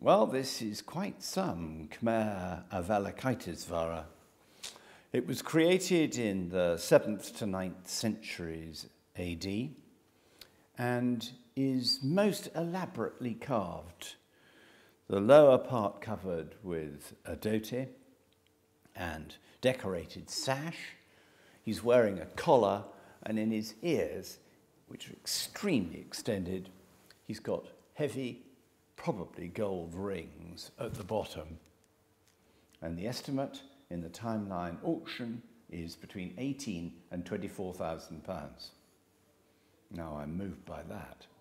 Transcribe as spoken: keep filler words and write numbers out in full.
Well, this is quite some Khmer Avalokiteshvara. It was created in the seventh to ninth centuries A D and is most elaborately carved. The lower part covered with a dhoti and decorated sash. He's wearing a collar, and in his ears, which are extremely extended, he's got heavy, probably gold rings at the bottom. And the estimate in the timeline auction is between eighteen and twenty-four thousand pounds. Now I'm moved by that.